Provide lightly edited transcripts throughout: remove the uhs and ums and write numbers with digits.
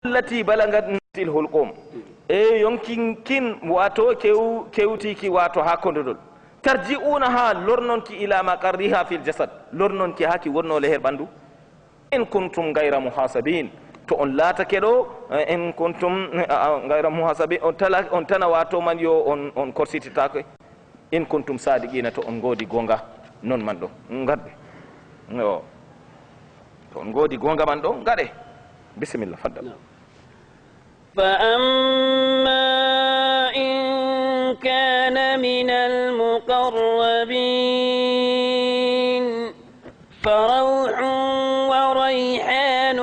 التي بلغت الحلقوم يمكن كن واتو كيوتيكي واتو هاكوندول ترجعونها لورنونكي الى مقرها في الجسد لورنونكي هاكي ورنو لهر باندو ان كنتم غير محاسبين تو on laata keɗo en kuntum gayra muhasabi on tana wato man yo on korsititako in kuntum sadiqina to on godi gonga non man ɗo gadde yo to on godi gonga man ɗo gaɗe bisimillah faddal فأما إن كان من المقربين فروح وريحان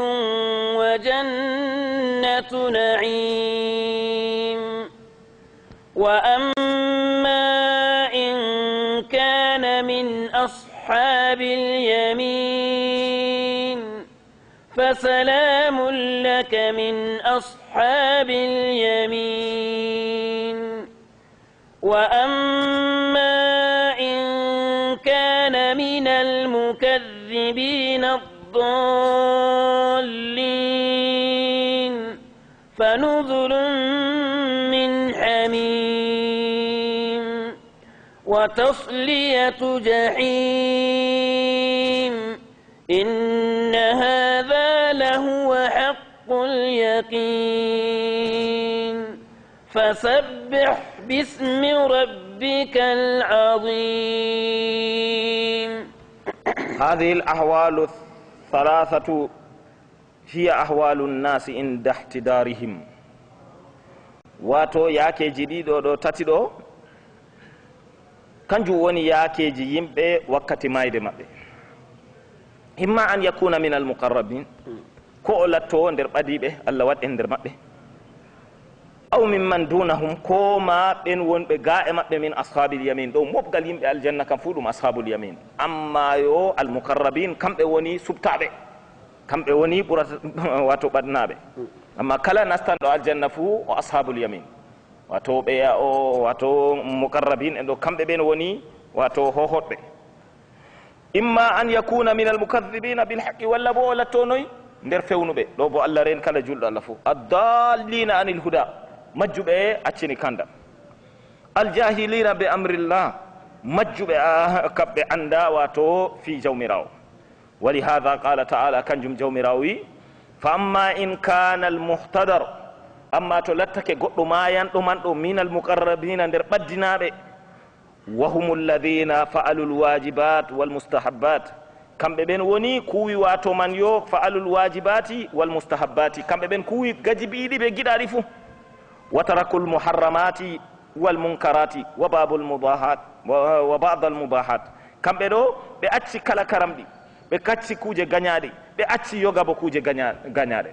وجنة نعيم وأما إن كان من أصحاب اليمين فسلام لك من أصحاب اليمين وأما إن كان من المكذبين الضالين فنزل من حميم وتصلية جحيم إن هذا لهو حق اليقين فسبح باسم ربك العظيم. هذه الأحوال الثلاثة هي أحوال الناس عند احتضارهم واتو ياكي جديدو دو تاتيدو كانجو وني ياكي جي يمبي وقت مايدي مبي إما أن يكون من المقربين كو لاتو ندر بديبه الله وات ندر مبي أو ممن دونهم كو ما بين ون بغا من أصحاب اليمين دو مبغال يمبي الجنة كان فودum أصحاب اليمين أما يو المقربين كم وني سبتابه كم وني برات واتو بدنابه أما كلا نستان دو الجنة فو وأصحاب اليمين واتو بيا أو واتو مقربين إندو كم بين وني واتو هوهوت به إما أن يكون من المكذبين بالحق ولا بو ولا تونوي ندير فيونو به لو بو الله رين كلا جول الله فو الضالين عن الهدى مجو به أتشني كاندا الجاهلين بأمر الله مجو به كب عندا واتو في جومراو ولهذا قال تعالى كنجم جومراوي فأما إن كان المحتضر أما تلتك قد ما ينطمان من المقربين ندير بدنا به وهم الذين فعلوا الواجبات والمستحبات كم بين وني كوي واتو من يو فعلوا الواجبات والمستحبات كم بين كوي جبيدي بجد عرفوا وتركوا المحرمات والمنكرات وباب المباحات وبعض المباحات كم بينو بأتشي كلا كرمدي بكاتشي كوجي غنيادي بأتشي يوغا بكوجي غنيادي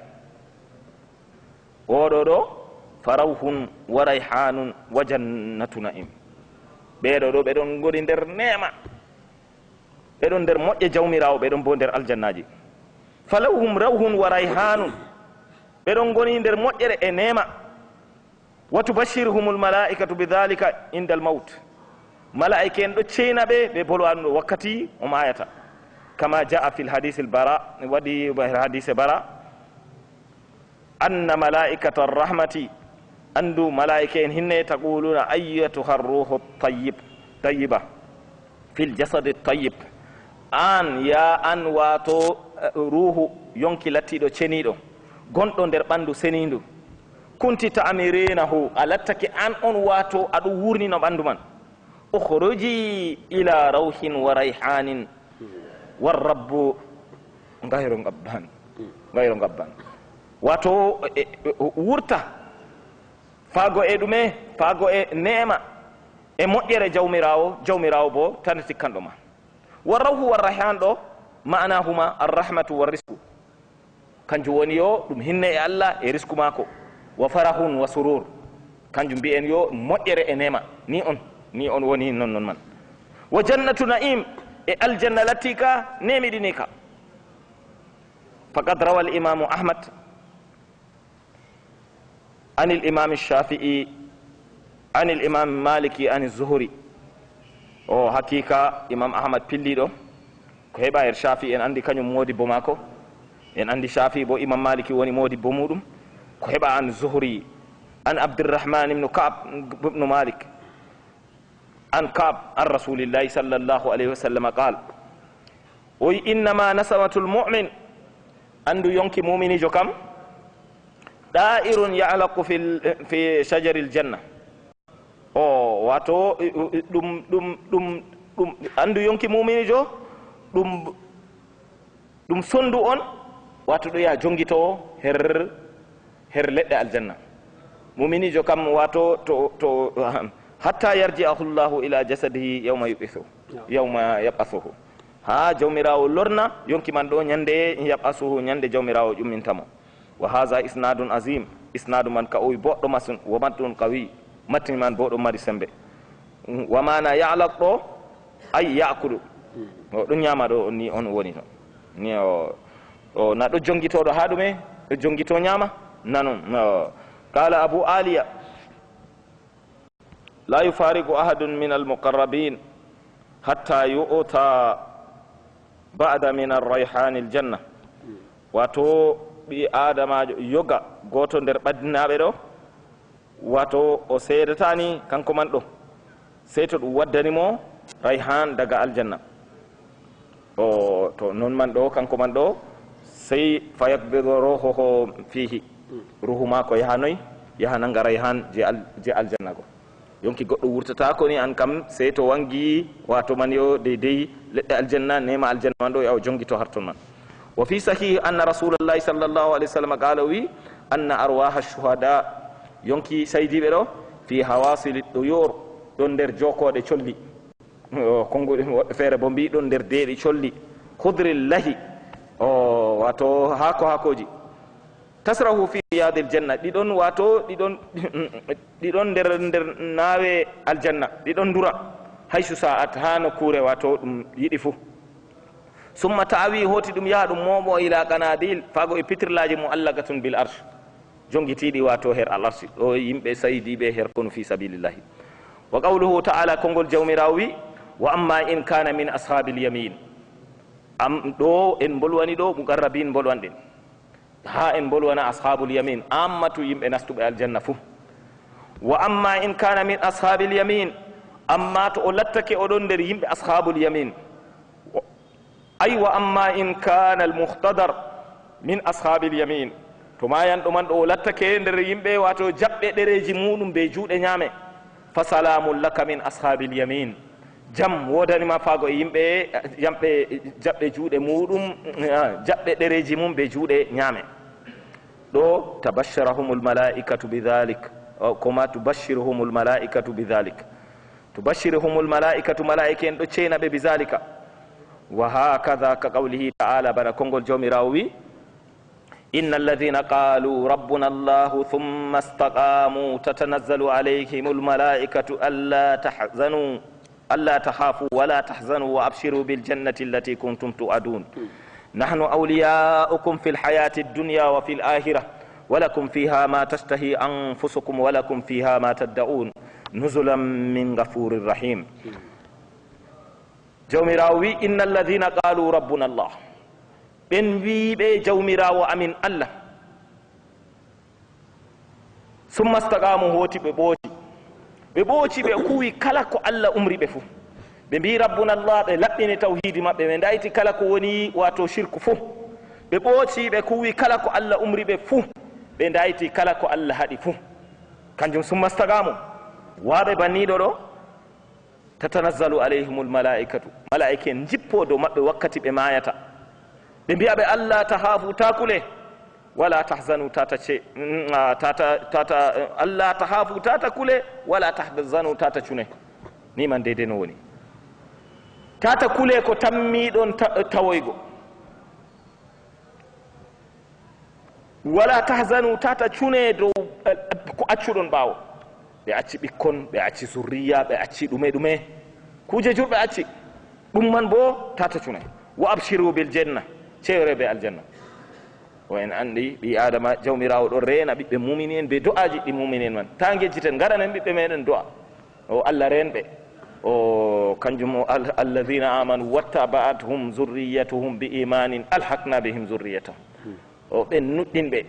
ورورو فروح وريحان وجنة نعيم ɓeɗo ɓeɗon goni nder neema ɓeɗon nder moƴƴe jawmirawo ɓeɗon bo nder aljannaji falawhum rawhun wa rayhanun ɓeɗon goni nder moƴƴere e neema wa tubashirhum almalaikatu bidhalika inda almaut malaika en ɗo ceyna ɓe ɓe bolwanuɗo wakkati o mayata kama jaa fi lhadise albara waɗi hadise bara anna malaikata arrahmati andu malaika en hinne taquluna ayyatuha ruhu tayyiba fil jasadi tayyib an ya an wato ruhu yonki lattiɗo ceniɗo gonɗo nder ɓandu senindu kunti ta'mirinahu alattake an on wato aɗum wurnino ɓandu man ukhruji ila rawhin wa rayhanin warrabbu gayro gabban wato wurta faago e ɗume faago e neema e moƴƴere jawmirawo bo tan sikkanɗo ma warrawhu warrayhan ɗo ma'anahuma arrahmatu warrisku kanjum woni yo ɗum hinne e allah e risku maako wa farahun wa surur kanjum mbiyen yo moƴƴere e neema ni on woni non man wa jannatu na'im e aljanna latika nemiɗini ka faqad rawa al imamu ahmad عن الإمام الشافعي عن الإمام مالكي عن الزهري o hakika imam ahmad pilliɗo ko heɓa er shafi en andi kañum modi bo mako en andi shafi bo imam maliki woni modi bo muɗum كهبا عن زهري عن عبد الرحمن بن كعب بن مالك عن كعب عن رسول الله صلى الله عليه وسلم قال إنما نسمة المؤمن عنده ينكي مؤمن جكم دائر يعلق في شجر الجنة واتو دم عنده ينكي مؤمن جو دم سندو on wato ɗo ya jongito her leɗɗe aljanna muminijo kam wato to hatta yarji'ahu llahu ila jasadihi yawma yab'athuhu ha jawmirawo lorna yonki man ɗo ñande yab'athuhu ñande jawmirawo ƴummintamo wa hadha isnadun azim isnadu man ka oyi boɗɗo masin wa matɗum qawi matni man bo ɗo mari sembe wa mana ya'laq ɗo ay ya'kulu o ɗum ñama ɗo ni on woni to ni o na ɗo jongitoɗo ha ɗume ɗo jongito ñama nanon qala abu aliya la yufariqu ahadun min almuqarrabin hatta yu'ta ba'da min arrayhan aljanna wato ɓi adamajo yoga goto nder ɓaddinaɓe ɗo wato o seedatani kanko man ɗo sey to ɗum waddanimo rayhan daga aljanna o to non man ɗo kanko man ɗo sey fayakbido rohoho fihi ruhu mako yahanoy yaha nanga rayhan je aljanna go yonki goɗɗo wurtata ko ni an kam sey to wangi wato man yo deydey leɗɗe aljanna nema aljanna man ɗo yaw jongito harton man wa fi sahihi anna rasulullahi sallllahu alih w sallam qala wi anna arwaha shuhada yonki saydiɓe ɗo fi hawasili ɗoyor ɗon nder jokoɗe colli konngol woɓɓe feere bo mbi ɗon nder deeɗi colli hudrillahi wato hakoji tasrahu fi riyadil janna ɗiɗon wato ɗiɗon nder naawe aljanna ɗiɗon dura haysu sa'at ha nokkure wato ɗum yiɗi fuu summa tawi hoti ɗum yaha ɗum momo ila qanadil fago e pitirlaji mu'allaqatun bil arsh jongitiɗi wato her al arsh ɗo yimɓe saydiɓe her kono fi sabilillahi wa qawluhu ta'ala kongol jawmirawo wi wa amma in kana min ashabil yamin am ɗo en bolwani ɗo muqarrabin bolwanɗen ha en bolwana ashabul yamin ammatu yimɓe nastuɓe aljanna fuu wa amma in kana min ashabil yamin amma to o lattake oɗon nder yimɓe ashabul yamin ay wa amma in kana al muhtadar min ashabil yamin to mayanɗo man ɗo o lattake nder yimɓe wato jaɓɓe ɗereji muɗum be juuɗe ñaame fa salamun laka min ashabil yamin jam wodanima faago e yimɓe jaɓɓe juuɗe muɗum jaɓɓe ɗereji mum ɓe juuɗe ñaame ɗo tabashirahum lmalaikatu bidhalik koma tubashiruhum lmalaikatu bidhalik tubashiruhum lmalaikatu malaika en ɗo ceynaɓe bidhalika wa hakada ka qawlihi ta'ala bana kongol jawmirawo wi inna alladhina qalu rabbuna allahu thumma istaqamu tatanazzalu alayhim lmalaikatu ألا تخافوا ولا تحزنوا وأبشروا بالجنة التي كنتم توعدون نحن أولياؤكم في الحياة الدنيا وفي الآخرة ولكم فيها ما تشتهي أنفسكم ولكم فيها ما تدعون نزلا من غفور رحيم جومراوي إن الذين قالوا ربنا الله بن وي جومراو أمين الله ثم استقاموا هوتي ببوتي ɓe ɓooci ɓe kuwi kala ko allah umri ɓe fuu ɓe mbi rabbuna llah ɓe laɓɓini tawhidi maɓɓe ɓe dayti kala ko woni wato shirku fuu ɓe ɓooci ɓe kuwi kala ko allah umri ɓe fuu ɓe dayti kala ko allah haɗi fuu kanjum summa stagamu waɓe banniɗo ɗo tatanazzalu alayhim lmalaikatu malaika en jippo dow maɓɓe wakkati ɓe mayata ɓe mbiyaɓe allah tahafu takule wala tahzanu tata Allah tahafu tata kule wala tahzanu tata cune ni man dede no woni tata kule ko tammi don tawoygo wala tahzanu tata cune do ko accudon bawo be acci bikkon be acci zurriya be acci dume kuje jurbe acci dum man bo tata cune wa abshiru bil janna cewre be aljanna o en andi ɓi adama jawmirawo ɗo reena ɓiɓɓe mumini en ɓe do'aji ɗi mumini en man ta gejjiten garanen ɓiɓɓe meɗen do'a o allah renɓe o kanjum o alladina amanu wattaba'athum zurriyatuhum bi imanin alhaqna bihim zurriyatahum o ɓen nuɗɗinɓe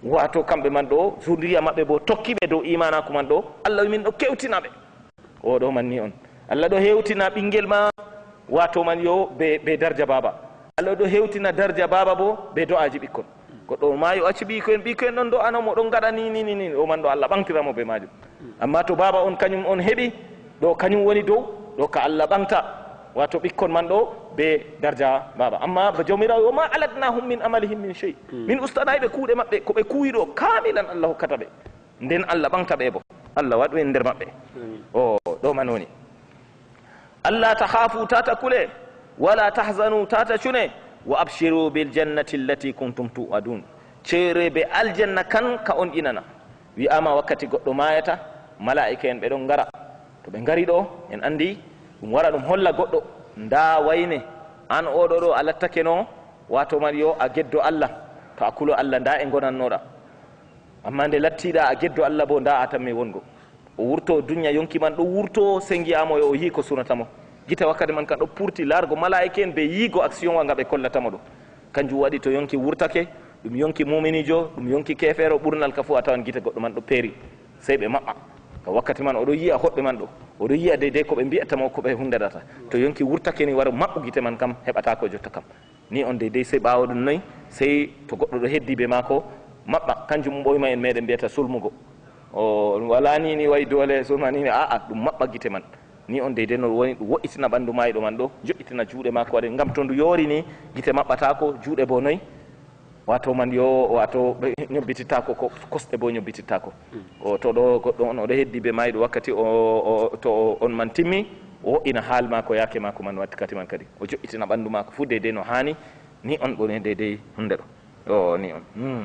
wato kamɓe man ɗo zuriya maɓɓe bo tokkiɓe dow imanaku man ɗo Allah min ɗo kewtinaɓe oɗo man ni on Allah ɗo hewtina ɓinguel ma wato man yo be darja baba Allah ɗo hewtina darja baba bo be do'aji ɓikkon goɗɗo ma yo acci ɓikoyen ɗon do anamo ɗon gaɗa ni o man ɗo Allah ɓantiramo be majum amma to baba on kañum on heɓi ɗo kañum woni dow ɗo ka Allah ɓanta wato ɓikkon man ɗo be darja baba amma ba jawmirawo o ma alatnahum min amalihim min shay min ustanayɓe kuuɗe maɓɓe ko ɓe kuwiɗo kamilan Allah hokkata ɓe nden Allah ɓanta ɓe bo Allah waɗu en nder maɓɓe o ɗo man woni Allah takhafu tata kule wala tahzanu tata cune wa abshiru bil jannati allati kuntum tu'adun ceere be aljanna kan ka on inana wi'ama wakkati goɗɗo mayata malaika en ɓe ɗon ngara to ɓe ngari ɗo en andi ɗum wara ɗum holla goɗɗo nda wayne an oɗo ɗo a lattake no wato man yo a geddo Allah to a kulo Allah nda e gonannoɗa amma nde lattiɗa a geddo Allah bo nda a tamme wongo o wurto dunya yonki man ɗo wurto sengiyamo yo o yi ko sunatamo gita wakkati man kan ɗo purti largo malaika en ɓe yiigo action wa nga ɓe kollatamo ɗo kanjum waɗi to yonki wurtake ɗum yonki muminijo ɗum yonki kefero ɓurnal ka fu a tawan gita goɗɗo man ɗo peeri sey ɓe maɓɓa ka wakkati man oɗo yiya hoɓɓe man ɗo oɗo yiya deydey ko ɓe mbiyatamo ko ɓe hunderata to yonki wurtake ni wara maɓɓu gite man kam heɓata ko jotta kam ni on deydey sey ɓawo ɗum noyi sey to goɗɗo ɗo heddi be maako maɓɓa kanjum ɓoyma en meɗen mbiyata sulmugo o wala ni wayi dole sulma ni aa ɗum maɓɓa gite man ni on deydey no woni ɗum wo'itina ɓanndu mayiɗo man ɗo joƴƴitina juuɗe makko waɗe ngam to ndu yoori ni gite maɓɓatako juuɗe bo noyi wato man yo wato ñobbitittako ko kosɗe bo ñobbitittako o to ɗo goɗɗo on oɗo heddi be mayiɗo wakkati to on man timmi o wo'ina haal mako yaake mako man wakkati man kadi o joƴƴitina ɓanndu mako fu deydey no hani ni on ɓoni deydey hunde ɗo o ni on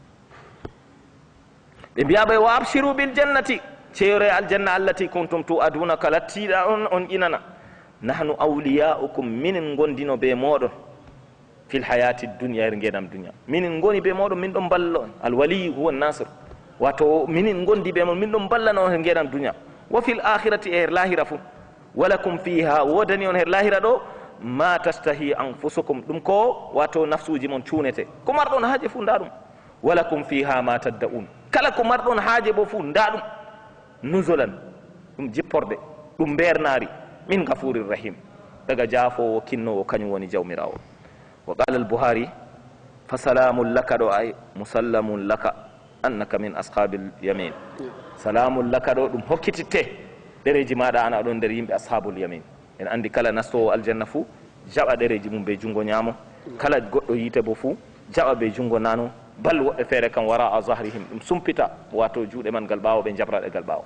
ɓe mbiyaɓe wa abshiru bil jannati ceere aljanna allati kuntum tu'aduna ka lattiɗa on inana nahnu awliya'ukum minin gondino be moɗon fil hayati dunya er ngenam dunya minin goni be moɗon min ɗon balla on alwaliyu huwa nasir wato minin gondi be mon min ɗon ballano on her ngenam dunya wa fil akhirati e her lahira fu walakum fiha wodani on her lahira ɗo ma tastahi anfusukum ɗum ko wato nafsuji mon cunete ko marɗon haaje fu nda ɗum walakum fiha ma tadda'un kala ko marɗon haaje bo fu nda ɗum nuzulan ɗum jipporde ɗum mbernari min gafurir rahim daga jaafowo kinnowo kañum woni jawmirawo wa qala al-buhari fa salamun laka ɗo ay musallamun laka annaka min ashabil yamin salamun laka ɗo ɗum hokkititte ɗereji maɗa an aɗon nder yimɓe ashabul yamin en andi kala nastowo aljanna fu jaɓa ɗereji mum be jungo ñaamo kala goɗɗo yiite bo fu jaɓa be jungo nano bal woɓɓe feere kam wara a zahrihim ɗum sumpita wato juuɗe man gal ɓaawo ɓe jabraɗe gal ɓaawo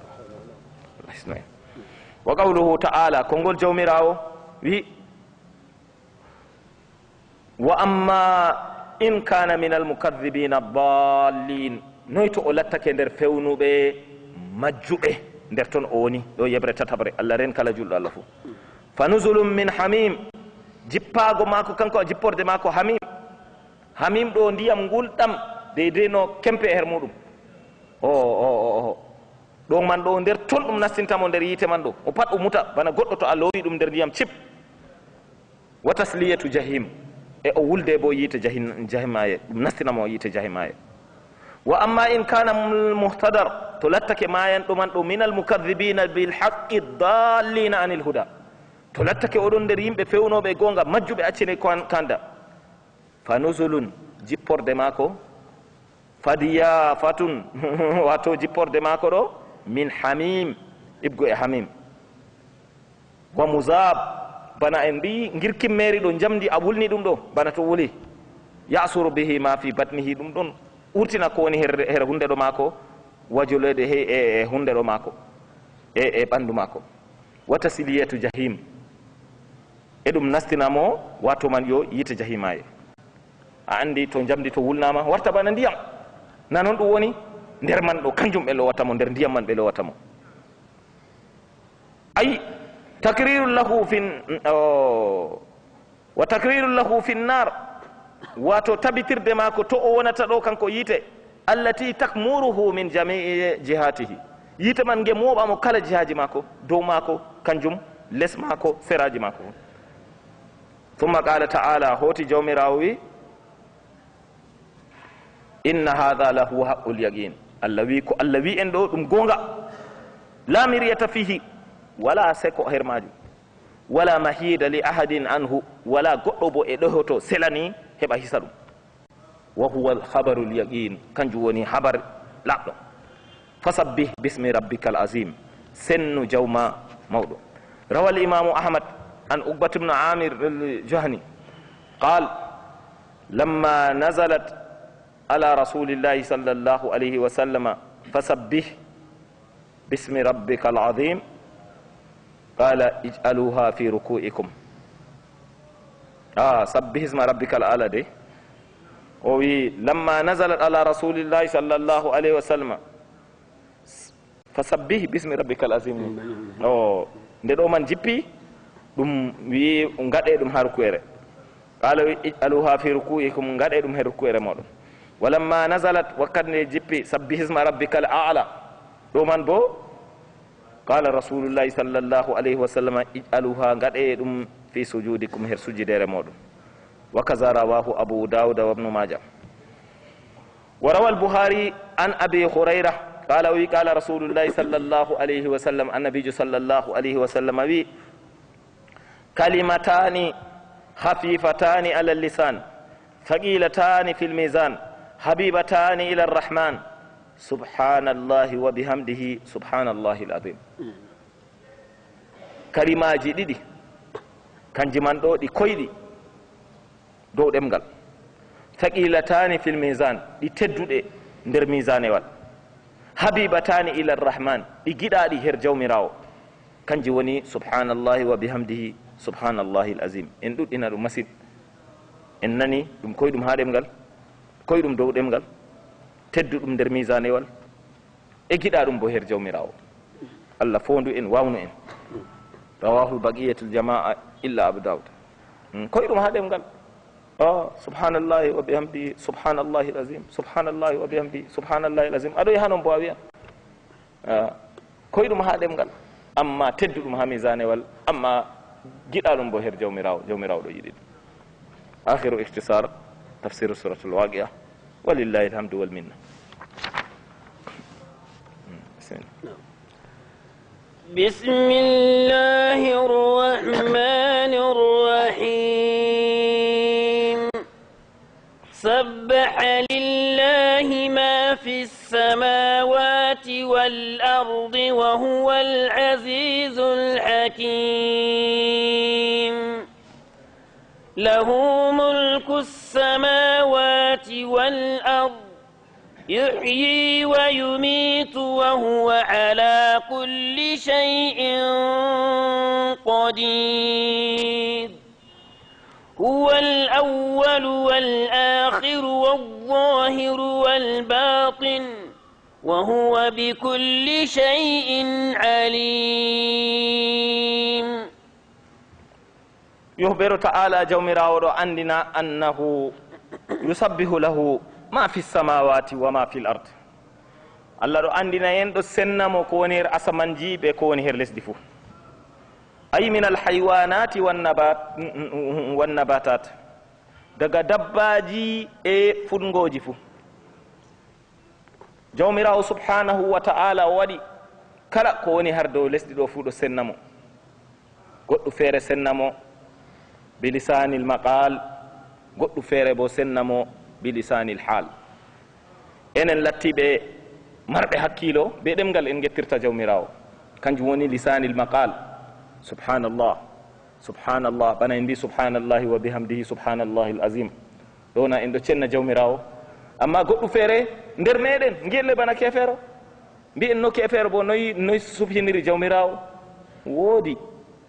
wa qawluhu ta'ala konngol jawmirawo wi wa amma in kana min almukadhibina dallin noy to o lattake nder fewnuɓe majjuɓe nder toon o woni ɗo yebre tatabre Allah ren kala julɗo Allah fu fa nuzulum min hamim jippago maako kanko jipporde maako hamim ɗo ndiyam ngulɗam deydey no kempe e her muɗum ɗo man ɗo nder ton ɗum nastintamo nder yiite man ɗo o pat o muta bana goɗɗo to a lowi ɗum nder ndiyam cip wa tasliyatu jahim e o wulde bo yiite jahimaye ɗum nastinamo yiite jahimaye wa amma in kana muhtadar to lattake mayanɗo man ɗo min almukadhibina bilhaqqi dallina anil huda to lattake oɗon nder yimɓe fewnoɓe gonga majjuɓe accine kanda fa nuzulun jipporde maako fadiya fatun wato jipporde maako ɗo min hamim ibgo e hamim wa muzab bana en mbi ngirkimmeri ɗo jamdi a wulni ɗum ɗo bana to wuli yasuru bihi ma fi batnihi ɗum ɗon urtina ko woni her hunde ɗo maako wajulede e hunde ɗo maako e ɓandu maako wa tasliyatu jahim e ɗum nastinamo wato man yo yiite jahimaye a andi to jamdi to wulnama warta bana ndiyam na noon ɗum woni nder man ɗo kanjum ɓe lowatamo nder ndiyam man ɓe lowatamo ay takriru lahu wa takriru lahu fi nnar wato tabitirde maako to o wonata ɗo kanko yiite allati takmuruhu min jamii jihatihi yiite man nge mooɓamo kala jihaji maako dow maako kanjum les maako seraji maako thumma qala ta'ala hooti jawmirawo wi inna hadha lahu haqqul yaqin allawi ko allawi en do dum gonga la miriyata fihi wala seko hermaju wala mahida li ahadin anhu wala goddo bo e dohoto selani heba hisadum wa huwa al khabarul yaqin kanju woni habar labdo fasabbih bismi rabbikal azim sennu jawma mawdo rawal imam ahmad an uqbat ibn amir al-juhani قال لما نزلت على رسول الله صلى الله عليه وسلم فسبح باسم ربك العظيم قال اجعلوها في ركوعكم سبح اسم ربك الأعلى دي لما نزلت على رسول الله صلى الله عليه وسلم فسبح باسم ربك العظيم ندو من جيبي دم وي ngade dum har kuere قال اجعلوها في ركوعكم ngade dum her kuere modum ولما نزلت وقد جيبي سبح اسم ربك الأعلى دو من بو قال رسول الله صلى الله عليه وسلم اجعلوها غدي دum في سجودكم هر سجدere modum وكذا رواه ابو داود وابن ماجه وروى البخاري عن ابي هريره قال قال رسول الله صلى الله عليه وسلم النبي صلى الله عليه وسلم كلمتان خفيفتان على اللسان ثقيلتان في الميزان حبيبتان الى الرحمن سبحان الله وبحمده سبحان الله العظيم kalimaji didi kanji man do di koydi do demgal thaqilatani fil mizan di teddude der mizanewal habibatani ila arrahman di gidadi her jawmirawo kanji woni subhanallahi wa bihamdihi subhanallahi alazim en duddina dum masid en nani dum koydum ha demgal koydum dow demgal teddudum der misanewal e gida dum bo her jawmirawo Allah fondu en wawnu en rawahu baqiyatul jamaa illa abu daud koydum ha demgal subhanallahi wa bihamdihi subhanallahi alazim subhanallahi wa bihamdihi subhanallahi alazim ado hanon bo awiya koydum ha demgal amma teddudum ha misanewal amma gida dum bo her jawmirawo do yidi akhiru ikhtisar tafsir suratul waqiah ولله الحمد والمنة. بسم الله الرحمن الرحيم سبح لله ما في السماوات والأرض وهو العزيز الحكيم له ملك السماوات والأرض يحيي ويميت وهو على كل شيء قدير هو الأول والآخر والظاهر والباطن وهو بكل شيء عليم. يخبر تعالى جومراو عندنا أنه يسبح له ما في السماوات وما في الأرض. الله عندنا يندو سنمو كونير أسمنجي بكونير لسدفو أي من الحيوانات والنباتات daga dabbaji e fungoji fu jawmirawo subhanahu wa ta'ala wadi kala ko woni har dow lesdi do fu do sennamo goddu fere sennamo bilisanil maqal goddu fere bo sennamo bilisanil hal enen lattibe marbe hakkilo be demgal en gettirta jawmirawo kanjum woni lisanil maqal subhanallah subhanallah bana indi subhanallahi wa bihamdihi subhanallahi alazim dona endo cenna jawmirawo amma goddu fere nder meden ngelle bana kefero mbi en no kefero bo noy subhiniri jawmirawo wodi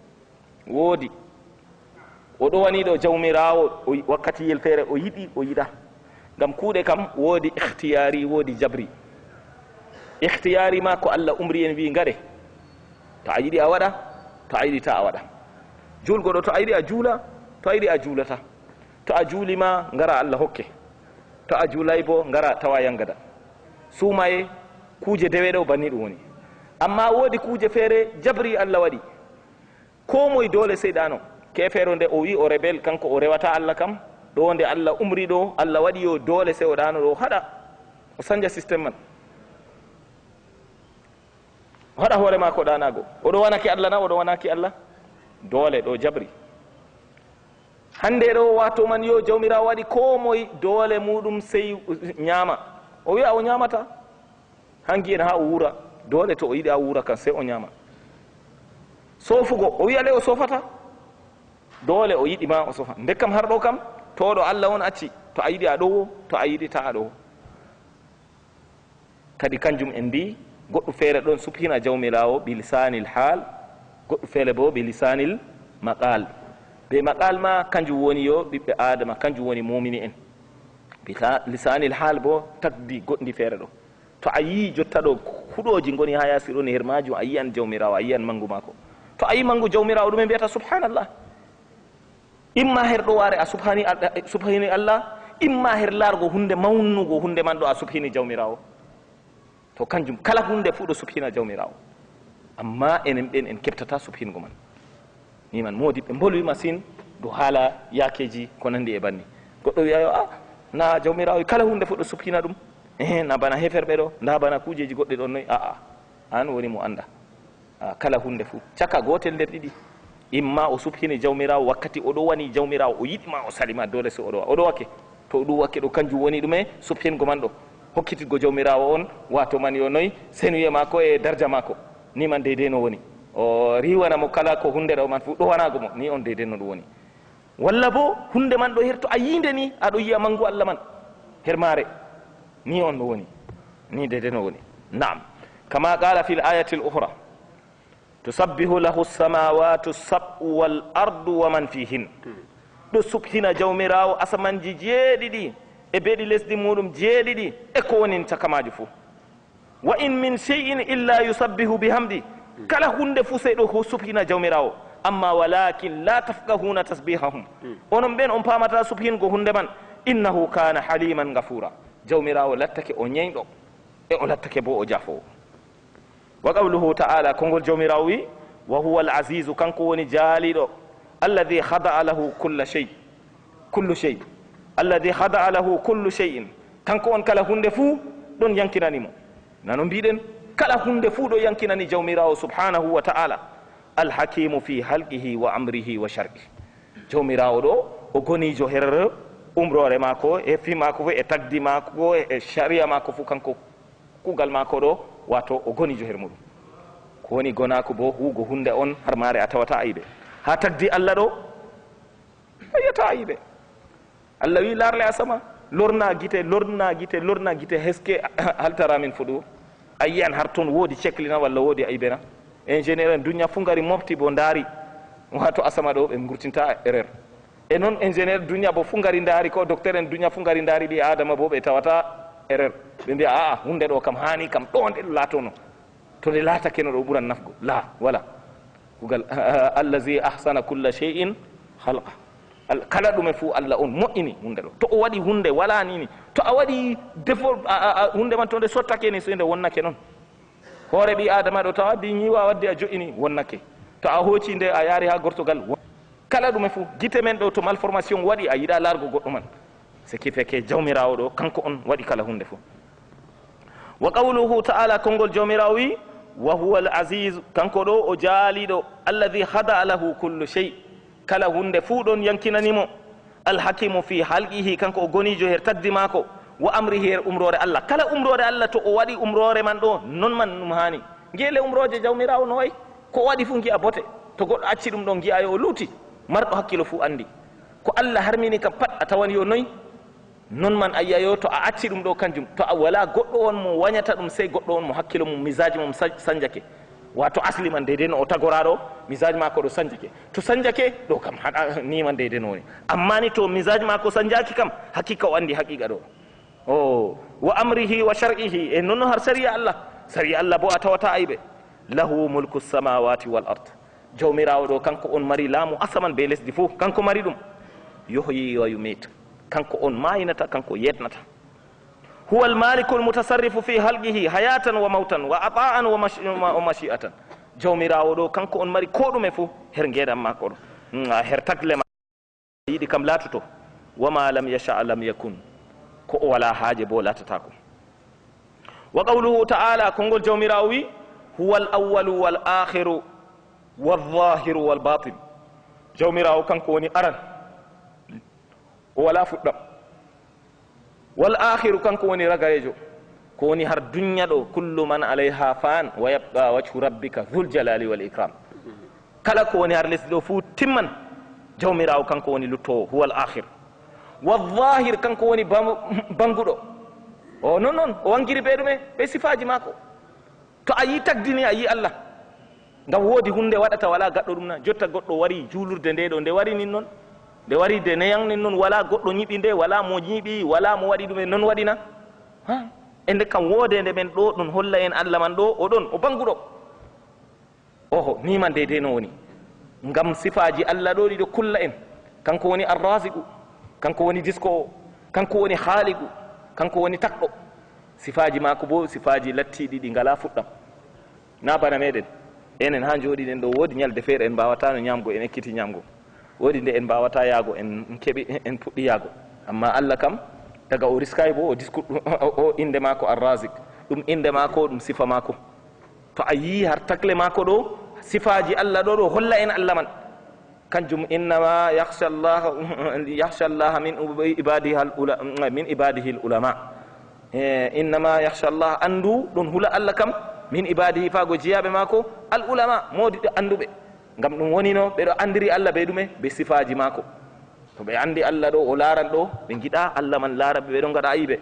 o do wani do jawmirawo wakkati yel fere o yidi o yida gam kuude kam wodi ikhtiyari wodi jabri ikhtiyari ma ko Allah umri en wi ngare to a yidi a wada to a yidi ta a wada julgo do to aydi a juula to aydi a juulata to a juulima ngara Allah hokke to a juulay bo ngara tawa yangada sumaye kuje deweɗo banni ɗum woni amma woodi kuje feere jabri Allah waɗi ko moye dole seyɗano kefero nde o wi o rebel kanko o rewata Allah kam ɗo nde Allah umri ɗo Allah waɗi yo dole sewɗano ɗo haɗa o sanja systéme man waɗa hoore ma ko ɗanago oɗo wanaki Allah na oɗo wanaki Allah doole ɗo jabri hande ɗo wato man yo jawmirawo waɗi ko moye doole muɗum sey ñaama o wiya o ñamata hanki en ha o wuura doole to o yiɗi a wuura kan sey o ñaama sofugo o wiya le o sofata doole o yiɗi ma o sofa ndekkam har ɗo kam toɗo Allah on acci to a yiɗi a ɗowo to a yiɗi ta a ɗowo kadi kanjum en mbi goɗɗo feere ɗon subhina jawmirawo bi lisanil hal goɗɗo feere bo bi lisanil maqal be maqal ma kanjum woni yo ɓiɓɓe adama kanjum woni mumini en bi lisanil hal bo tagdi goɗɗi feere ɗo to a yi jotta ɗo huɗoji goni ha yasi ɗon her majum a yiyan jawmirawo a yiyan mangu mako to a yi mangu jawmirawo ɗume mbiyata subhanallah imma her ɗo ware a subhini Allah imma her largo hunde mawnugo hunde man ɗo a subhini jawmirawo to kanjum kala hunde fu ɗo subhina jawmirawo amma enen ɓen en keɓtata subhingo man ni man modiɓɓe bolwi masine do haala yakeji ko nandi e banni goɗɗo wiyayo a na jawmirawo kala hunde fu ɗo subhina ɗum na bana heferɓe ɗo nda bana kujeji goɗɗe ɗon noyi aa an woni mo anda kala hunde fu caka gotel nder ɗiɗi imma o subhini jawmirawo wakkati oɗo wani jawmirawo o yiɗima o salima dole so oɗo wakke to ɗum wakke ɗo kanjum woni ɗume subhingo man ɗo hokkitigo jawmirawo on wato man yo noyi senuye mako e darja mako ni man deydey no woni o riwana mo kala ko hunde ɗo man fu ɗo wanago mo ni on deydey no ɗum woni walla bo hunde man ɗo her to a yinde ni aɗo yiya mangu Allah man her mare ni on ɗo woni ni deydey no woni naam kama qala fil ayati l ukhra tusabbihu lahu samawatu sab'u wal ardu wa man fihin ɗo subhina jawmirawo asamanji jeeɗiɗi e beeɗi lesdi muɗum jeeɗiɗi e ko woni caka maji fuu wa in min shay'in illa yusabbihu bihamdi kala hunde fuu sey ɗo subhina jawmirawo amma walakin la tafqahuna tasbihahum onon ɓen on pamata subhingo hunde man innahu kana haliman gafura jawmirawo lattake o ñeyɗo e o lattake bo o jafowo wa qawluhu ta'ala kongol jawmirawo wi wa huwa al azizu kanko woni jaaliɗo alladhi khada'a lahu kullu shay alladhi khada'a lahu kullu shay'in kanko on kala hunde fuu ɗon yankinanimo nano mbiɗen kala hunde fuu ɗo yankinani jawmirawo subhanahu wa ta'ala alhakimu fi halqihi wa amrihi wa shar'ihi jawmirawo ɗo o gonijo her umrore mako e fi mako fo e tagdi mako e sharia mako fu kanko kugal mako ɗo wato o gonijo her muɗum ko woni gonako bo huugo hunde on har mare a tawata ayiɓe ha tagdi Allah ɗo a yiyata ayiɓe Allah wi larle a sama lorna gite heske haltaramin fo ɗo a yiyan har toon woodi ceklina walla woodi ayiɓena ingénieur en duniat fu ngari mofti bo ndaari wato asama ɗo ɓe gurtinta erreur e noon ingénieur duniat bo fu ngari ndaari ko docteur en duniat fu ngari ndaari ɗi adama bo ɓe tawata erreur ɓe mbiya aa hunde ɗo kam hani kam ɗo nde ɗo laatono to nde laatake no ɗo ɓuran nafgo la voilà kugal allazi ahsana culla shay'in halqa kala ɗume fuu Allah on moƴƴini hunde ɗo to o waɗi hunde wala nini to a waɗi défaut hunde man to nde sottake ni so nde wonnake noon hoore ɓi adama ɗo tawa di ñiwa wadde a joƴini wonnake to a hooci nde a yaari ha gortogal kala ɗume fuu guite men ɗo to malformation waɗi a yiɗa largo goɗɗo man ce qui fait que jawmirawo ɗo kanko on waɗi kala hunde fuu wa qawluhu ta'ala kongol jawmirawo wi wa huwa al aziz kanko ɗo o jaaliɗo alladhi hada lahu kullu shay kala hunde fuu ɗon yankinanimo alhakimu fi halqihi kanko o gonijo her tagdi maako wa amrihi her umrore Allah kala umrore Allah to o waɗi umrore man ɗo non man ɗum hani ngele umroje jawmirawo no way ko waɗi fuu gi'a bote to goɗɗo acci ɗum ɗo gi'a yo o luuti marɗo hakkilo fuu andi ko Allah harmini kam pat a tawani yo noyi non man a yiya yo to a acci ɗum ɗo kanjum to a wala goɗɗo on mo wañata ɗum sey goɗɗo on mo hakkilo mum misaji mum sanjake wato asli man deydey no o tagoraɗo misaji mako ɗo sanjake to sanjake ɗo kam haɗa ni man deydey no woni amma ni to misaji mako sanjaki kam hakkika o andi haqiqa ɗo o wa amrihi wa shar'ihi e noon har sariya Allah bo a tawata ayɓe lahu mulku samawati wal ard jawmirawo ɗo kanko on mari laamu asaman be lesdi fof kanko mari ɗum yohyi wa yumit kanko on mayinata kanko yetnata huwa almaliku almutasarrifu fi halqihi hayatan wa mawtan wa ata'an wa mashi'atan jawmirawo ɗo kanko on mari ko ɗume fof her ngeɗam mako ɗo her tagle ma yiɗi kam latoto wama lam yasha lam yakun ko o wala haaje bo latatako wa qawluhu ta'ala kongol jawmirawo wi huwa al awwalu wal akhiru wal zahiru wal batin. jawmirawo kanko woni aran o wala fuɗɗam, wal akhiru kanko woni ragarejo ko woni har dunya ɗo kullu man alayha fan wa yabqa wajhu rabbika dhul jalali wal ikram. kala ko woni har lesdi ɗo fuu timman, jawmirawo kanko woni luttowo huwa al akhir. wa zahir kanko woni banguɗo o non noon o wangiri ɓe ɗume ɓe sifaji mako. to a yi tagdini a yi Allah ngam woodi hunde waɗata wala gaɗɗo ɗum na. jotta goɗɗo wari juulurde nde ɗo nde wari nin noon, nde wari de neyan nin noon, wala goɗɗo ñiɓi nde, wala mo ñiɓi, wala mo waɗi ɗume noon waɗina. ende kam woodede men ɗo ɗum holla en Allah man ɗo oɗon o banguɗo. oho ni man deydey no woni ngam sifaji Allah ɗo ɗiɗo kulla en. kanko woni arrasiqu, kanko woni diskowo, kanko woni haaligu, kanko woni takɗo. sifaji mako bo sifaji lattiɗi ɗi ngala fuɗɗam. na bana meɗen enen ha jooɗiɗen ɗo woodi ñalde feere en mbawatano ñamgo en ekkiti ñamgo, woodi nde en mbawata yaago en keeɓi en puɗɗi yaago. amma Allah kam daga o riskay bo o disku o inde mako arrasiq, ɗum inde mako ɗum sifa mako. to a yi har takle mako ɗo sifaji Allah ɗo ɗo holla en Allah man kanjum innama yakhsha Allah min ibadihi al ulama. innama yakhsha Allah andu ɗon hula Allah kam min ibadihi fago jiyaɓe mako al ulama modiɗo anduɓe. ngam ɗum woni no ɓeɗo andiri Allah ɓe ɗume ɓe sifaji mako. to ɓe andi Allah ɗo o laran ɗo ɓe giɗa Allah man laaraɓe ɓeɗo gaɗa ayiɓe.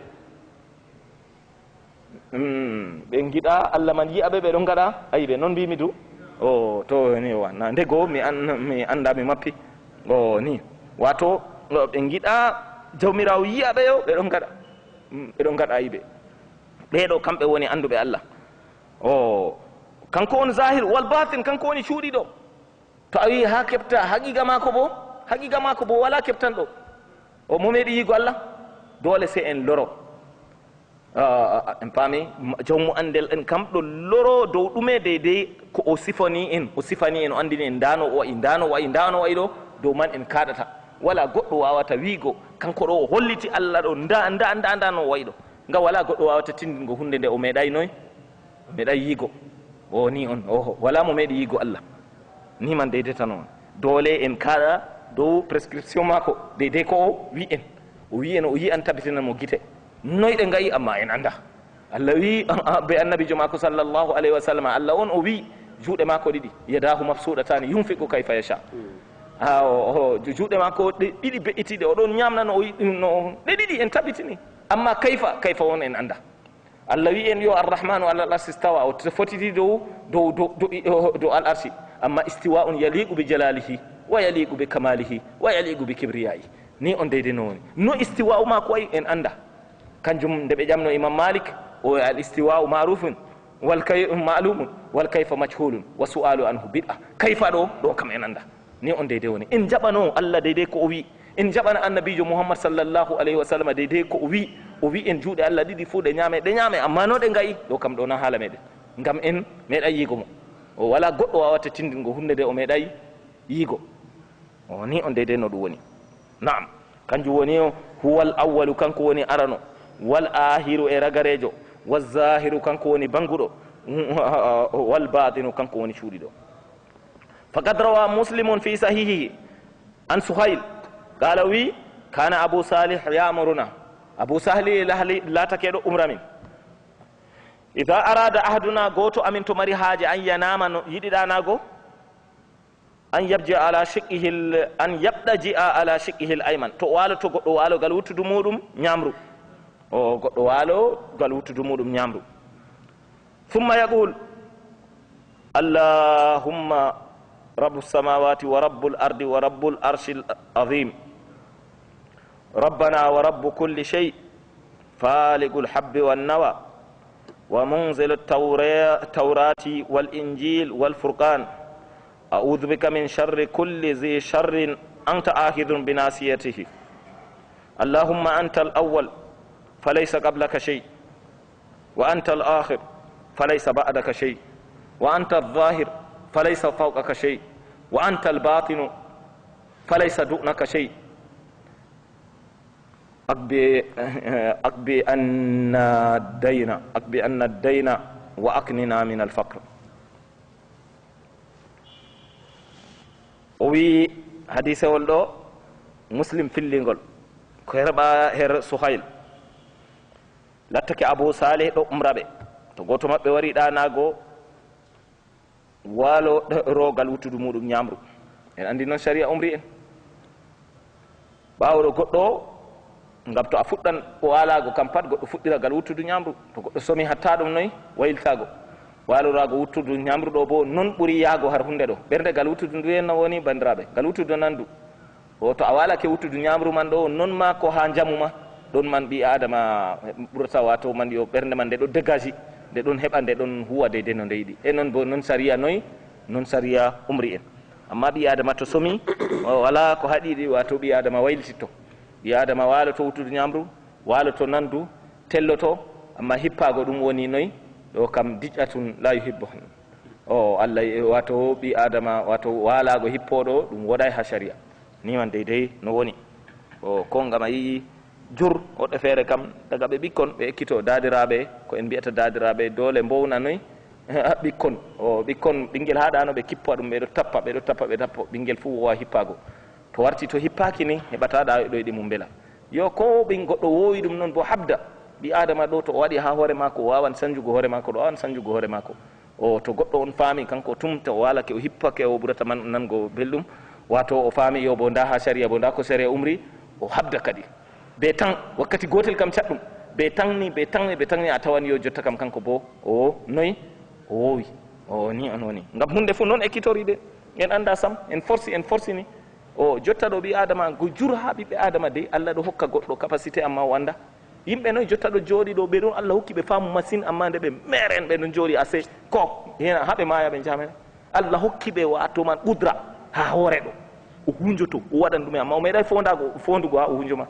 ɓe giɗa Allah man yi'aɓe ɓeɗo gaɗa ayiɓe. noon mbimi du o to ni wana ndego mi anda mi mappi o ni wato ɓe giɗa jawmirawo yi'aɓe yo ɓeɗo gaɗa ayiɓe. ɓeɗo kamɓe woni anduɓe Allah. o kanko on zahir wal batin, kanko woni cuuɗiɗo. to a wi ha keɓta haqiqa mako bo wala keɓtanɗo. o mo meeɗi yigo Allah dole se en loro. en paami jawmu andel en kam ɗo loro dow ɗume deydey ko o sifani en o andini en ndano o wayi ɗo dow man en kaɗata. wala goɗɗo wawata wiigo kanko ɗo o holliti Allah ɗo nda no wayi ɗo. ngam wala goɗɗo wawata tindingo hunde nde o meeɗay noy o meeɗay yiigo. o ni on oho wala mo meeɗi yiigo Allah ni man deydeta noon. dole en kaɗa dow prescription mako deydey ko o wi en o yi an tabitina mo gite noyɗe gayi amma en anda. Allah wi be annabijo mako sallllahu alayhi wa sallam, Allah on o wi juuɗe mako ɗiɗi yadahu mabsuɗatani yunfiqu kayfa yasha. juuɗe mako ɗiɗi be'itiɗe oɗon ñamna no ɗe ɗiɗi en tabitini. amma kayfa on en anda. Allah wi en yo arrahmanu ala al arshi stawa o fotiti dow al arshi. amma istiwa on yaliqu bi jalalihi wa yaliqu bi kamalihi wa yaliqu bi kibriyai. ni on deydey no woni no istiwa u mako wayi en anda. kanjum nde ɓe ƴamno imam malik o al istiwa'u marufun malumun wal kayfa majhulun wa su'alu anhu bid'a. kayfa ɗo kam en anda. ni on deydey woni en jaɓano Allah deydey ko o wi, en jaɓana annabijo muhammad sallllahu alayhi wa sallam deydey ko o wi en juuɗe Allah ɗiɗi fuu ɗe ñaame amma no ɗe gayi ɗo kam ɗo na haala meɗen. ngam en meeɗay yiigo mo. o wala goɗɗo wawata tindingo hunde nde o meeɗay yiigo. o ni on deydey no ɗum woni. naam kanjum woni o huwal awwalu kanko woni arano, wal ahiru e ragarejo, wal zahiru kanko woni banguɗo, wal batinu kanko woni cuuɗiɗo. faqad rawa muslimun fi sahihihi an suhayl qala wi kana abu salih yamuruna. abu sahli latakeɗo umra min ida arada ahaduna goto amin to mari haaje an yanama no yiɗiɗanago an yabɗaji'a ala shiqqihi l ayman. to waalo to goɗɗo waalo gal wuttudu muɗum ñamru. o goɗɗo waalo gal wuttudu muɗum ñamru. thumma yaqul allahumma rabbu samawati wa rabbul ardi wa rabbul arshil azim rabbana wa rabbu kulli shay faligul habbi wan nawa wa munzilu tawrati wal injil wal furqan a'udhu bika min sharri kulli zi sharrin anta akhidhun bi nasiyatihi. allahumma anta al awwal falaysa qablaka shay wa anta al akhir falaysa ba'daka shay wa anta al zahir falaysa fawqaka shay wa anta al batin falaysa dunaka shay أقبي أن الدين وأكننا من الفقر. وي حديث ولدو مسلم في اللينغول كهربا هر سهيل lattake abou salih ɗo umraɓe to goto maɓɓe wari ɗanago waalo rogal wuttudu muɗum ñamru en andi noon sharia umri en ɓawoɗo goɗɗo ngam to a fuɗɗan walago kam pat goɗɗo fuɗɗiragal wuttudu ñamru to goɗɗo somi hatta ɗum noyi wayltago walorago wuttudu ñamru ɗo bo non ɓuuri yaago har hunde ɗo ɓernde gal wuttudu ndu henno woni bandiraɓe gal wuttudu nandu o to a walake wuttudu ñamru man ɗo non ma ko ha jamu ma ɗon man ɓi adama ɓurata wato man yo ɓernde man nde ɗo dégagi nde ɗon heɓa nde ɗon huwa deyde no nde yiɗi e noon bo noon saria noyi noon saria umri en amma ɓi adama to somi wala ko haɗiɗi wato ɓi adama waylititto ɓi adama waloto wuttudu ñamru waloto nandu telloto amma hippago ɗum woni noyi ɗo kam diƴƴatun la yuhibbu o allah wato ɓi adama wato walago hippoɗo ɗum woɗay ha sharia ni man deydey no woni o ko ngam a yii jur woɗɗe feere kam daga ɓe ɓikkon ɓe ekkito dadiraɓe ko en mbiyata dadiraɓe dole mbowna noyi ɓikkon o ɓikkon ɓinguel haɗano ɓe kippa ɗum ɓeɗo tappa ɓinguel fuu wowa hippago to warti to hippaki ni heɓataɗa ɗo yiɗi mum beela yo ko ɓin goɗɗo wowi ɗum noon bo habda ɓi adama ɗo to o waɗi ha hoore mako o wawan sanjugo hoore mako ɗo wawan sanjugo hoore mako o to goɗɗo on faami kanko tumta o walake o hippake o ɓurata man nango belɗum wato o faami yo bo nda ha sharia bo nda ko sharia umri o habda kadi be tan wakkati gotel kam caɗɗum be tanni a tawani yo jotta kam kanko bo o noyi o wowi o ni on woni ngam hunde fof noon ekkitoriɗe en anda sam en forci ni o jotta ɗo ɓi adama go jur ha ɓiɓɓe adama de allah ɗo hokka goɗɗo capacité amma o anda yimɓe noon jotta ɗo jooɗi ɗo ɓe ɗon allah hokki ɓe faamu machine amma nde ɓe meren ɓe ɗon jooɗi assez ko hena haɓe maya ɓe jamene allah hokki ɓe wato man qudra ha hoore ɗo o hunjoto o waɗan ɗume amma o meeɗay fondugo ha o hunjoma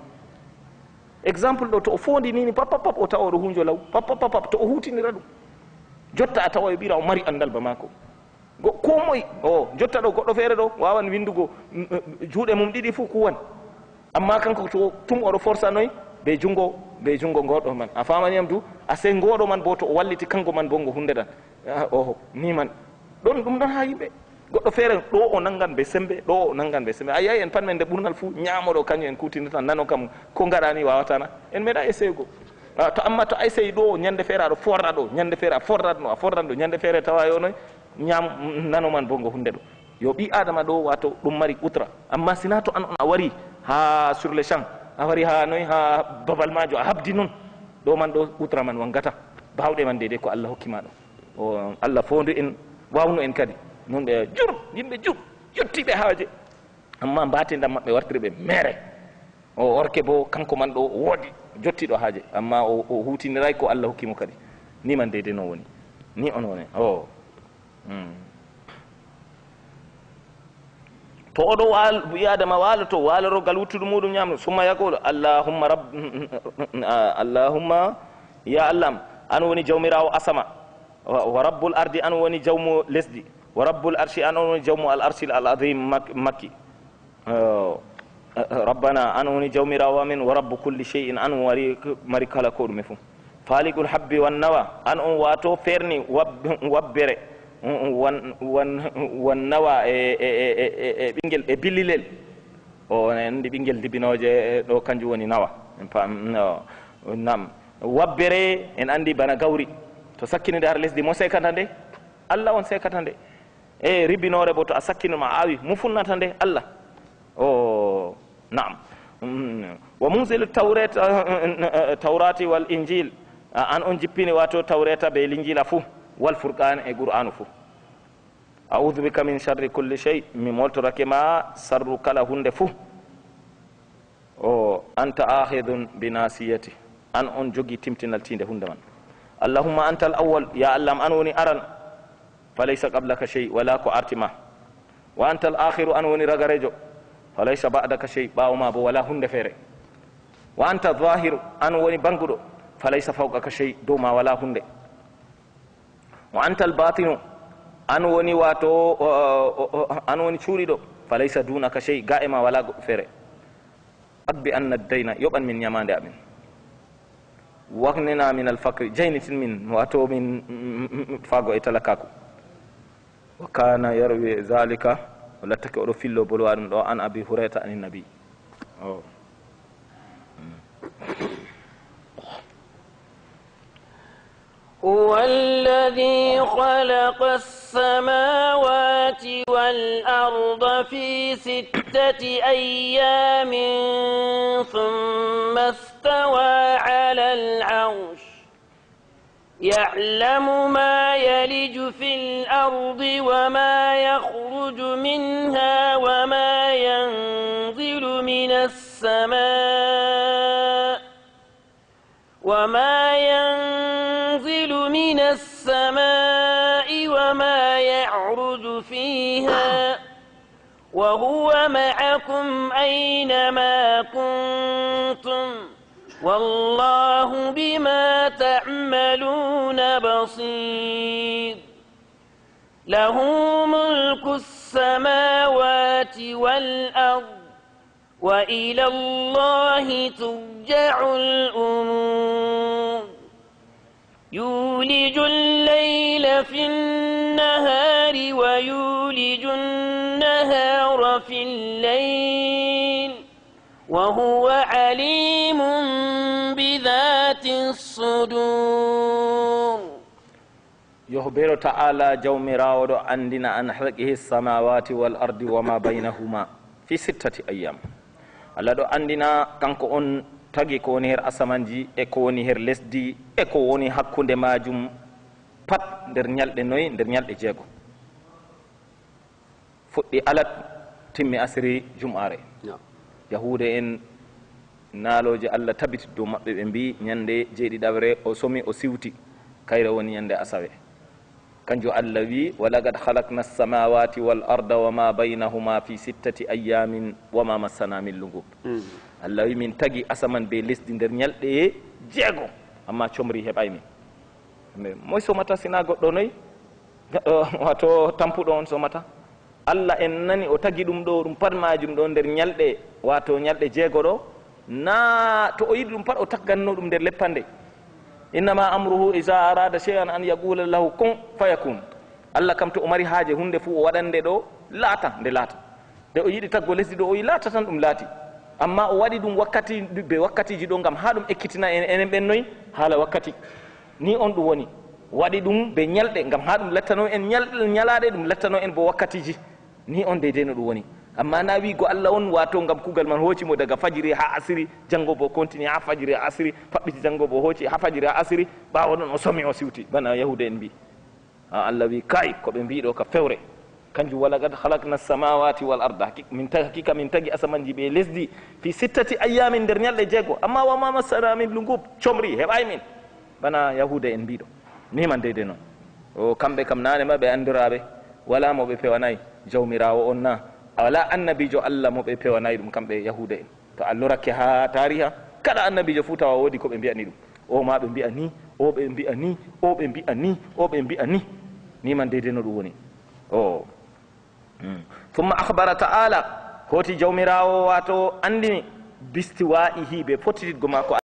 exemple ɗo to o fondi nini papapap o tawa oɗo hunjo law papapap to o hutinira ɗum jotta a tawa o ɓira o mari andal ba mako ko moye o jotta ɗo goɗɗo feere ɗo wawan windugo juuɗe mum ɗiɗi fuu kuwan amma kanko to tum oɗo forsa noyi be jungo ngoɗo man a famaniyam du ase ngoɗo man bo to o walliti kanko man bo ngo hunde ɗan oho ni man ɗon ɗum ɗon ha yimɓe goɗɗo feere ɗo o nangan ɓe sembe ɗo o nangan ɓe sembe a yayi en pat men nde ɓurnal fuu ñamoɗo kañum en kutinirta nano kam ko gaɗani wawatana en meeɗa essaygo to amma to essayi ɗo ñande feere aɗo forra ɗo ñande feere a forrat ɗo ñande feere tawa yo noy ñam nano man bo ngo hunde ɗo yo ɓi adama ɗo wato ɗum mari utra amma sina to an on a wari ha sur le champ a wari ha noy ha babal majo a habdi noon ɗo man ɗo utra man wangata bawɗe man dede ko allah hokkima ɗo o allah fondu en wawnu en kadi noon ɓe yimɓe jur yettiɓe haaje amma mbatedam maɓɓe wartiri ɓe mere o orke bo kanko man ɗo woodi jottiɗo haaje amma o hutiniray ko allah hokkimo kadi ni man deyde no woni ni on woni o to oɗo wiyadama waloto walorogal wuttudu muɗum ñamno summa yaqulu allahumma ya allaham an woni jawmirawo asama wa rabbul ardi an woni jawmo lesdi wa rabbul arshi an woni jawmo al arsil al adim makki rabbana an woni jawmirawo amin wa rabbu kulli shay'in an mari kala ko ɗume fof faligul habbi wan nawa an on wato ferni wabbere wan nawa e ɓinguel e billilel o andi ɓinguel dibinoje ɗo kanjum woni nawa nam wabbere en andi bana gawri to sakkinide har lesdi mo sekata nde allah on sekata nde e ribinore bo to a sakkinoma awi mo funnata nde allah o naam wa munzilu tawrati wal injil an on jippini wato tawreta be linjila fuu wal furqan e qur'anu fuu a'udhu bika min sharri kulli shay mi moltorake ma sarru kala hunde fuu o anta ahidun bi nasiyati an on jogi timtinal tinde hunde man allahumma anta al awwal ya allah an woni aran falaysa qablaka shay wala ko artima wa anta al akhiru an woni ragarejo falaysa ba'daka shay bawma bo wala hunde fere wa anta zahiru an woni bangudo falaysa fawqaka shay do ma wala hunde wa anta al batinu an woni wato an woni cuuriɗo falaysa dunaka shay ga e ma wala goɗɗo feere akbi anna dayna yoɓan min ñamande amin waknina min alfaqri jaynitin min wato min fago e talakaku wa kana yarwi zalika o lattake oɗo fillo bolwa ɗum ɗo an abi hurayta ani nabi هو الذي خلق السماوات والأرض في 6 أيام ثم استوى على العرش يعلم ما يلج في الأرض وما يخرج منها وما ينزل من السماء وما يعرج فيها وهو معكم أينما كنتم والله بما تعملون بصير له ملك السماوات والأرض وإلى الله ترجع الأمور يولج الليل في النهار ويولج النهار في الليل وهو عليم بذات الصدور يخبر تعالى جومراو دو عندنا عن خلقه السماوات والأرض وما بينهما في 6 أيام الله دو عندنا كانكو on tagi ko woni her asamanji e ko woni her lesdi e ko woni hakkunde majum pat nder ñalɗe noyi nder ñalɗe jeego fuɗɗi alat timmi asiri jum'are yahude en naaloje Allah tabiti dow maɓɓe ɓe mbi ñande jeeɗiɗawre o somi o siwti kayre woni ñande asawe kanjo Allah wi walaqad halakna as-samawati wal arda wama baynahuma fi 6 ayamin wama massana min lugub Allah wi min tagi asaman be lesdi nder ñalɗe jeego amma comri heɓay min moy somata sina goɗɗo noyi wato tampuɗo on somata Allah en nani o tagi ɗum ɗo ɗum pat majum ɗo nder ñalɗe wato ñalɗe jeego ɗo na to o yiɗi ɗum pat o tagganno ɗum nder leppande innama amruhu iza arada shay'an an yaqula lahu kun fayakun Allah kam to o mari haaje hunde fu o waɗande ɗo laata nde laata nde o yiɗi taggo lesdi ɗo o yi laata tan ɗum laati amma o waɗi ɗum wakkati be wakkatiji ɗo ngam ha ɗum ekkitina enen ɓen noyi haala wakkati ni on ɗum woni waɗi ɗum be ñalɗe ngam ha ɗum lattano en ñalaɗe ɗum lattano en bo wakkatiji ni on deydey no ɗum woni amma na wigo Allah on wato ngam kugal man hoccimo daga fajiri ha asiri janngo bo continue ha fajiri ha asiri faɓɓiti janngo bo hocci ha fajiri ha asiri ɓawo ɗon o somi o siwti bana yahude en mbi Allah wi kay koɓe mbiɗo ka fewre kanjum walaqad halakna as-samawati wal arda hakika min tagi asamanji ɓe lesdi fi 6 ayamin nder ñalɗe jeego amma wama massana min lugub comri heɓay min bana yahude en mbiɗo ni man deyde noon o kamɓe kam nane ma ɓe andiraɓe wala mo ɓe pewanayi jawmirawo on na wala annabijo Allah mo ɓe pewanayi ɗum kamɓe yahude en to Allah rakke ha tariha kala annabijo fu tawa woodi ko ɓe mbiyani ɗum o ma ɓe mbiya ni o ɓe mbiya ni o ɓe mbiya ni o ɓe mbiya ni man deyde no ɗum woni o thumma akhbara ta'ala hoti jawmirawo wato andini bistiwa'ihi ɓe fottititgo mako